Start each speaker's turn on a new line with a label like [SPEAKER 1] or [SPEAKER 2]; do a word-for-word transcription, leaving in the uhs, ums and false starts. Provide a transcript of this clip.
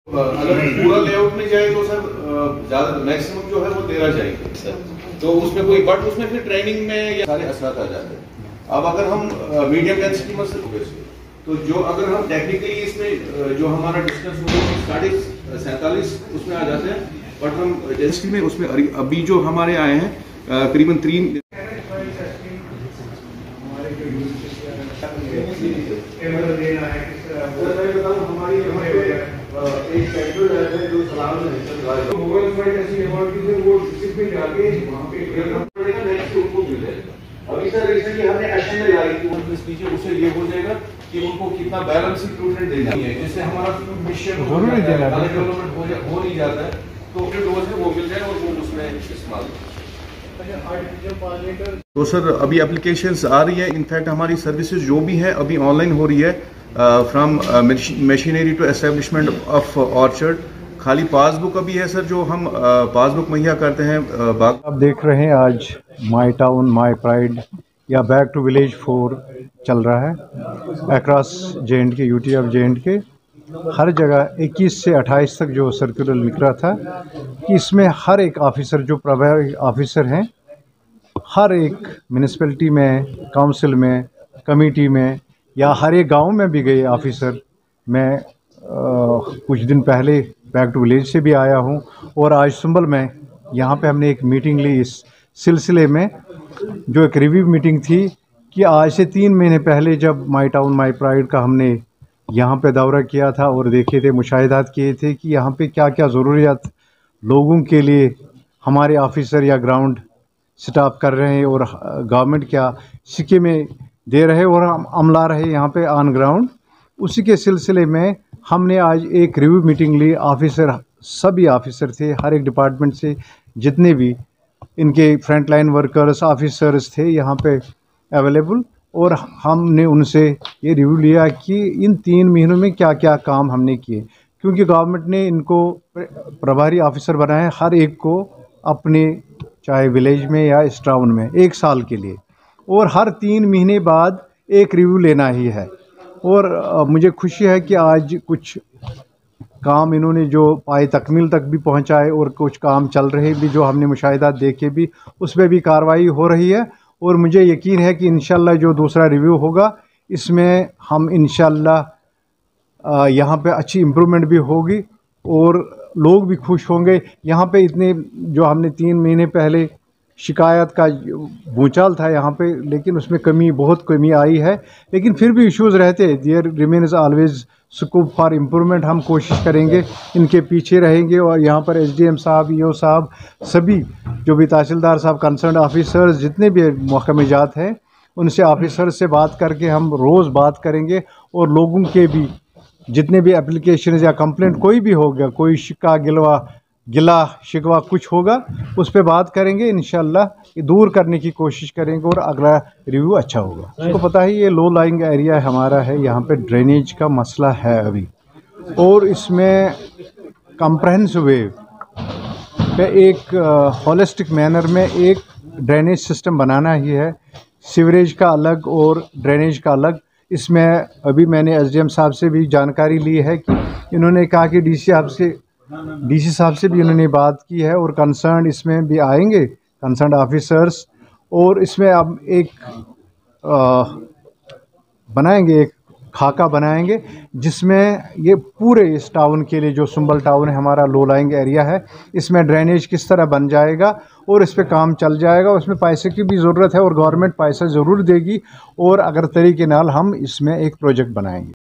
[SPEAKER 1] अगर पूरा लेआउट में जाए तो सर ज्यादा मैक्सिमम जो है वो तेरह जाएंगे सर, तो उसमें कोई बट उसमें फिर ट्रेनिंग में या सारे असरात आ जाते हैं। अब अगर हम मीडियम डेंसिटी में से तो जो अगर हम टेक्निकली इसमें जो हमारा डिस्टेंस होगा साढ़े सैंतालीस उसमें आ जाते हैं, बट हम डेंसिटी में उसमें अभी जो हमारे आए हैं करीबन तीन एक सेक्टर है जो सलाम है मोबाइल फाइट ऐसी लेबोरेटरी से वो डिस्ट्रिक्ट में जाके वहां पे करना पड़ेगा, नेक्स्ट उनको मिल जाएगा। अभी सर रिसेंटली हमने एक्शन में लाई थी उनके पीछे, उससे ये हो जाएगा कि उनको कितना बैलेंस न्यूट्रिएंट देना है, जिससे हमारा फूड मिक्सचर जरूरी देना है, डेवलपमेंट हो जा हो नहीं जाता है तो जो डोज है वो मिल जाए और वो उसमें इस्तेमाल। तो सर अभी एप्लीकेशंस आ रही है, इनफैक्ट हमारी सर्विसेज जो भी है अभी ऑनलाइन हो रही है from machinery to establishment of orchard. खाली पासबुक अभी है सर जो हम पासबुक मुहैया करते हैं बाग।
[SPEAKER 2] आप देख रहे हैं आज माई टाउन माई प्राइड या बैक टू विलेज फोर चल रहा है across J and K, UT of J and K. हर जगह इक्कीस से अट्ठाईस तक जो सर्कुलर लिख रहा था कि इसमें हर एक ऑफिसर जो प्रभारी ऑफिसर हैं, हर एक म्यूनिसिपैलिटी में, काउंसिल में, कमेटी में या हर एक गांव में भी गए ऑफिसर। मैं आ, कुछ दिन पहले बैक टू विलेज से भी आया हूं और आज सुंबल में यहां पे हमने एक मीटिंग ली इस सिलसिले में, जो एक रिव्यू मीटिंग थी कि आज से तीन महीने पहले जब माई टाउन माई प्राइड का हमने यहाँ पे दौरा किया था और देखे थे, मुशाहिदात किए थे कि यहाँ पे क्या क्या ज़रूरियात लोगों के लिए हमारे ऑफिसर या ग्राउंड स्टाफ कर रहे हैं और गवर्नमेंट क्या सिक्के में दे रहे और हम अमला रहे यहाँ पे ऑन ग्राउंड। उसी के सिलसिले में हमने आज एक रिव्यू मीटिंग ली। ऑफिसर सभी ऑफिसर थे, हर एक डिपार्टमेंट से जितने भी इनके फ्रंट लाइन वर्कर्स ऑफिसर्स थे यहाँ पे अवेलेबल, और हमने उनसे ये रिव्यू लिया कि इन तीन महीनों में क्या क्या काम हमने किए, क्योंकि गवर्नमेंट ने इनको प्रभारी ऑफिसर बनाए हर एक को अपने, चाहे विलेज में या इस टाउन में, एक साल के लिए, और हर तीन महीने बाद एक रिव्यू लेना ही है। और मुझे खुशी है कि आज कुछ काम इन्होंने जो पाए तकमील तक भी पहुंचाए और कुछ काम चल रहे भी जो हमने मुशाहिदात देखे भी उस पर भी कार्रवाई हो रही है। और मुझे यकीन है कि इंशाल्लाह जो दूसरा रिव्यू होगा इसमें हम इंशाल्लाह यहाँ पे अच्छी इम्प्रूवमेंट भी होगी और लोग भी खुश होंगे। यहाँ पे इतने जो हमने तीन महीने पहले शिकायत का भूचाल था यहाँ पे, लेकिन उसमें कमी, बहुत कमी आई है, लेकिन फिर भी इश्यूज़ रहते हैं। There remains always scope for improvement. हम कोशिश करेंगे, इनके पीछे रहेंगे और यहाँ पर एसडीएम साहब, ईओ साहब, सभी जो भी तहसीलदार साहब, कंसर्न ऑफिसर्स जितने भी महकमे जात हैं, उनसे ऑफिसर से बात करके हम रोज़ बात करेंगे और लोगों के भी जितने भी एप्लीकेशन या कंप्लेंट कोई भी होगा, कोई शिका गिलवा गिला शिकवा कुछ होगा, उस पर बात करेंगे, इंशाल्लाह दूर करने की कोशिश करेंगे और अगला रिव्यू अच्छा होगा। आपको पता है ये लो लाइंग एरिया हमारा है, यहाँ पे ड्रेनेज का मसला है अभी, और इसमें कम्प्रहेंसिव वे पे एक होलिस्टिक मैनर में एक ड्रेनेज सिस्टम बनाना ही है, सीवरेज का अलग और ड्रेनेज का अलग। इसमें अभी मैंने एसडीएम साहब से भी जानकारी ली है कि इन्होंने कहा कि डीसी साहब से डीसी साहब से भी उन्होंने बात की है और कंसर्न इसमें भी आएंगे, कंसर्न ऑफिसर्स, और इसमें अब एक आ, बनाएंगे, एक खाका बनाएंगे जिसमें ये पूरे इस टाउन के लिए, जो सुंबल टाउन है हमारा, लो लाइंग एरिया है, इसमें ड्रेनेज किस तरह बन जाएगा और इस पे काम चल जाएगा। उसमें पैसे की भी ज़रूरत है और गवर्नमेंट पैसा ज़रूर देगी, और अगर तरीके नाल हम इसमें एक प्रोजेक्ट बनाएंगे।